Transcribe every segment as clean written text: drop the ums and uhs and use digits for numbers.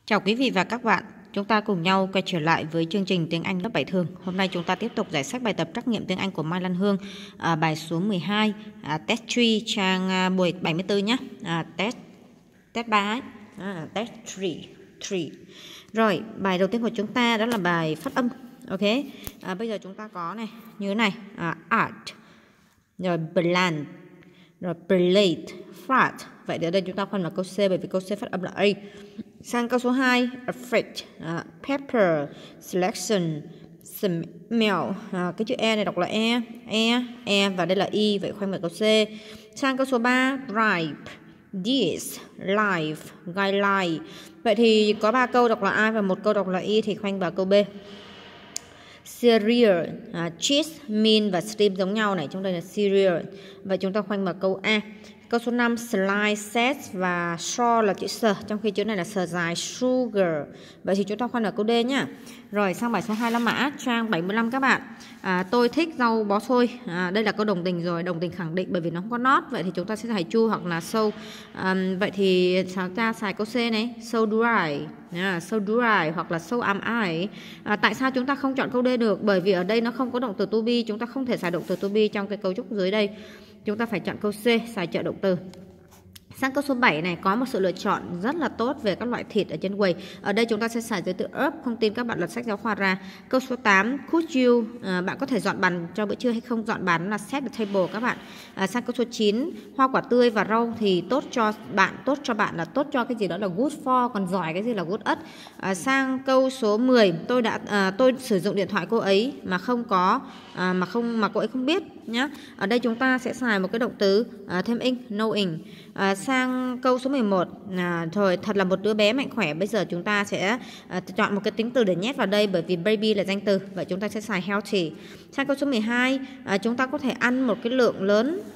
Chào quý vị và các bạn, chúng ta cùng nhau quay trở lại với chương trình tiếng Anh lớp 7 thường. Hôm nay chúng ta tiếp tục giải sách bài tập trắc nghiệm tiếng Anh của Mai Lan Hương, bài số 12, test 3 trang buổi 74 nhé, test 3 test 3. Rồi, bài đầu tiên của chúng ta đó là bài phát âm. Ok, bây giờ chúng ta có này, như thế này, art, rồi bland, rồi plate, fat. Vậy ở đây chúng ta khoanh vào câu C bởi vì câu C phát âm là A. Sang câu số 2, afraid, pepper, selection, smell. Cái chữ E này đọc là E và đây là Y, vậy khoanh vào câu C. Sang câu số 3, ripe, this, life, guideline. Vậy thì có 3 câu đọc là I và 1 câu đọc là Y thì khoanh vào câu B. Cereal, cheese, meat và steam giống nhau này, trong đây là cereal. Vậy chúng ta khoanh vào câu A. Câu số 5, slice, set và short là chữ S, trong khi chữ này là S dài, sugar. Vậy thì chúng ta khoanh vào câu D nhá. Rồi sang bài số 2 là mã trang 75 các bạn. Tôi thích rau bó xôi. Đây là câu đồng tình rồi, đồng tình khẳng định bởi vì nó không có not. Vậy thì chúng ta sẽ xài true hoặc là so. Vậy thì chúng ta xài câu C này, so do I. So do I hoặc là so am I. Tại sao chúng ta không chọn câu D được? Bởi vì ở đây nó không có động từ to be, chúng ta không thể xài động từ to be trong cái cấu trúc dưới đây. Chúng ta phải chọn câu C, xài trợ động từ. Sang câu số 7 này có một sự lựa chọn rất là tốt về các loại thịt ở trên quầy. Ở đây chúng ta sẽ xài giới từ up, không tin các bạn lật sách giáo khoa ra. Câu số 8, could you, bạn có thể dọn bàn cho bữa trưa hay không? Dọn bàn là set the table các bạn. Sang câu số 9, hoa quả tươi và rau thì tốt cho bạn là tốt cho cái gì đó là good for, còn giỏi cái gì là good at. Sang câu số 10, tôi sử dụng điện thoại cô ấy mà mà cô ấy không biết nhá. Ở đây chúng ta sẽ xài một cái động từ thêm ing, knowing. Sang câu số 11, thôi thật là một đứa bé mạnh khỏe. Bây giờ chúng ta sẽ chọn một cái tính từ để nhét vào đây bởi vì baby là danh từ. Vậy chúng ta sẽ xài healthy. Sang câu số 12, chúng ta có thể ăn một cái lượng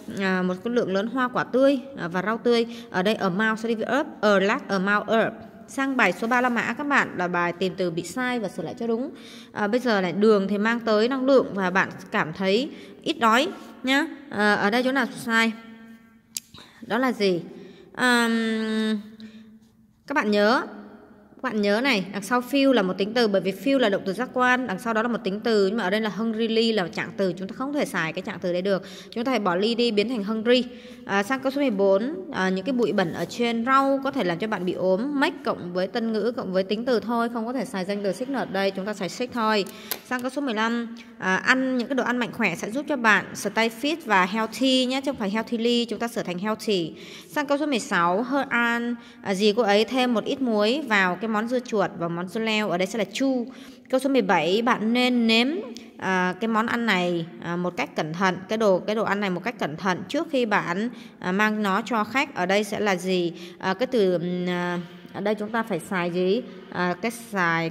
lớn hoa quả tươi và rau tươi. Ở đây amount sẽ đi với up, amount up. Sang bài số 3 là mã các bạn, là bài tìm từ bị sai và sửa lại cho đúng. Bây giờ lại đường thì mang tới năng lượng và bạn cảm thấy ít đói nhá. Ở đây chỗ nào sai? Đó là gì? Các bạn nhớ này, đằng sau feel là một tính từ bởi vì feel là động từ giác quan, đằng sau đó là một tính từ, nhưng mà ở đây là hungry là trạng từ, chúng ta không thể xài cái trạng từ đấy được. Chúng ta phải bỏ ly đi biến thành hungry. Sang câu số 14, những cái bụi bẩn ở trên rau có thể làm cho bạn bị ốm, make cộng với tân ngữ cộng với tính từ thôi, không có thể xài danh từ sickness ở đây, chúng ta xài sick thôi. Sang câu số 15, ăn những cái đồ ăn mạnh khỏe sẽ giúp cho bạn stay fit và healthy nhé, chứ không phải healthily, chúng ta sửa thành healthy. Sang câu số 16, her aunt, dì cô ấy thêm một ít muối vào cái món dưa chuột và món dưa leo, ở đây sẽ là chu. Câu số 17, bạn nên nếm cái món ăn này một cách cẩn thận, cái đồ ăn này một cách cẩn thận trước khi bạn mang nó cho khách. Ở đây sẽ là gì? Cái từ ở đây chúng ta phải xài gì? Xài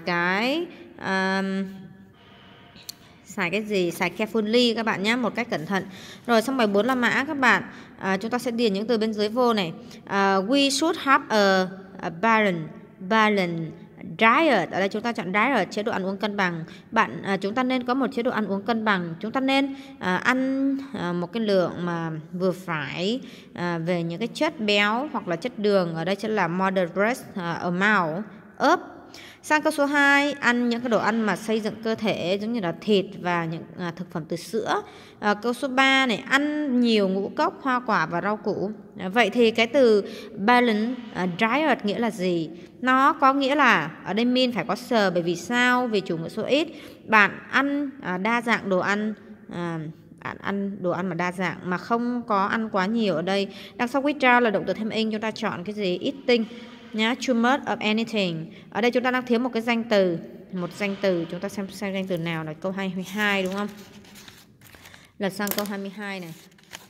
cái gì? Xài carefully các bạn nhé, một cách cẩn thận. Rồi sang bài 4 là mã các bạn. Chúng ta sẽ điền những từ bên dưới vô này. We should have a balance diet. Ở đây chúng ta chọn diet, chế độ ăn uống cân bằng. Chúng ta nên có một chế độ ăn uống cân bằng. Chúng ta nên ăn một cái lượng mà vừa phải về những cái chất béo hoặc là chất đường. Ở đây sẽ là moderate amount of. Sang câu số 2, ăn những cái đồ ăn mà xây dựng cơ thể giống như là thịt và những thực phẩm từ sữa. Câu số 3 này, ăn nhiều ngũ cốc, hoa quả và rau củ. Vậy thì cái từ balance diet nghĩa là gì? Nó có nghĩa là ở đây mean phải có sờ, bởi vì sao? Vì chủ ngữ số ít. Bạn ăn đa dạng đồ ăn, ăn đồ ăn mà đa dạng mà không có ăn quá nhiều. Ở đây đằng sau without là động từ thêm ing, chúng ta chọn cái gì? Eating nhá, too much of anything. Ở đây chúng ta đang thiếu một cái danh từ, chúng ta xem danh từ nào là câu 22 đúng không? Lật sang câu 22 này.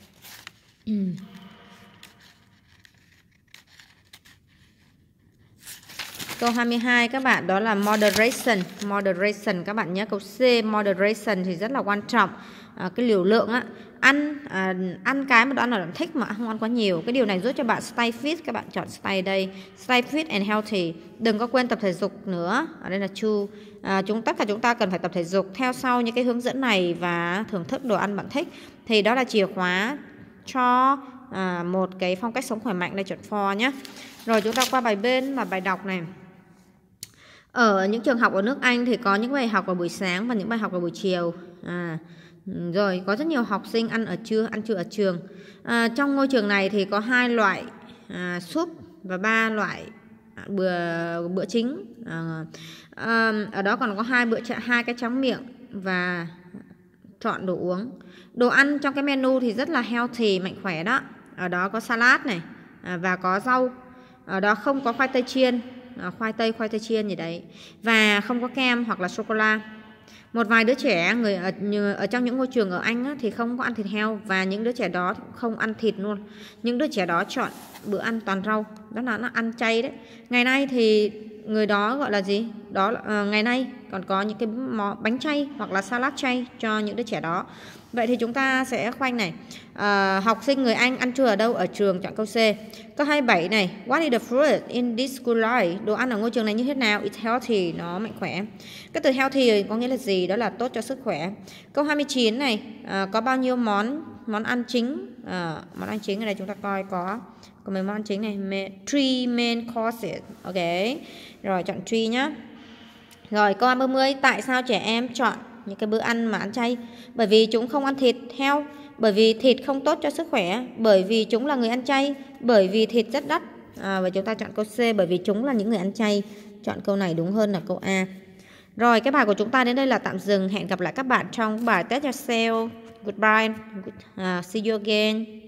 Câu 22 các bạn, đó là moderation các bạn nhé. Câu C, moderation thì rất là quan trọng. Cái liều lượng á, ăn cái mà bạn ăn thích mà không ăn quá nhiều. Cái điều này giúp cho bạn stay fit, các bạn chọn stay đây, stay fit and healthy. Đừng có quên tập thể dục nữa, ở đây là true. Tất cả chúng ta cần phải tập thể dục theo sau những cái hướng dẫn này và thưởng thức đồ ăn bạn thích. Thì đó là chìa khóa cho một cái phong cách sống khỏe mạnh, đây chọn for nhé. Rồi chúng ta qua bài bên là bài đọc này. Ở những trường học ở nước Anh thì có những bài học vào buổi sáng và những bài học vào buổi chiều. Rồi có rất nhiều học sinh ăn trưa ở trường. Trong ngôi trường này thì có 2 loại súp và 3 loại bữa chính. Ở đó còn có 2 cái tráng miệng và chọn đồ uống. Đồ ăn trong cái menu thì rất là healthy, mạnh khỏe đó. Ở đó có salad này và có rau. Ở đó không có khoai tây chiên, khoai tây chiên gì đấy, và không có kem hoặc là sô cô la. Một vài đứa trẻ ở trong những ngôi trường ở Anh á, thì không có ăn thịt heo, và những đứa trẻ đó không ăn thịt luôn. Những đứa trẻ đó chọn bữa ăn toàn rau, đó là nó ăn chay đấy. Ngày nay thì người đó gọi là gì? Đó ngày nay còn có những cái bánh chay hoặc là salad chay cho những đứa trẻ đó. Vậy thì chúng ta sẽ khoanh này. Học sinh người Anh ăn trưa ở đâu? Ở trường, chọn câu C. Câu 27 này, what is the food in this school like? Đồ ăn ở ngôi trường này như thế nào? It's healthy, nó mạnh khỏe. Cái từ healthy có nghĩa là gì? Đó là tốt cho sức khỏe. Câu 29 này, có bao nhiêu món ăn chính? Món ăn chính ở đây chúng ta coi có mấy món ăn chính này, 3 main courses. Ok. Rồi chọn 3 nhá. Rồi câu 30, tại sao trẻ em chọn những cái bữa ăn mà ăn chay? Bởi vì chúng không ăn thịt heo, bởi vì thịt không tốt cho sức khỏe, bởi vì chúng là người ăn chay, bởi vì thịt rất đắt. Và chúng ta chọn câu C, bởi vì chúng là những người ăn chay. Chọn câu này đúng hơn là câu A. Rồi cái bài của chúng ta đến đây là tạm dừng. Hẹn gặp lại các bạn trong bài Test Yourself. Goodbye. See you again.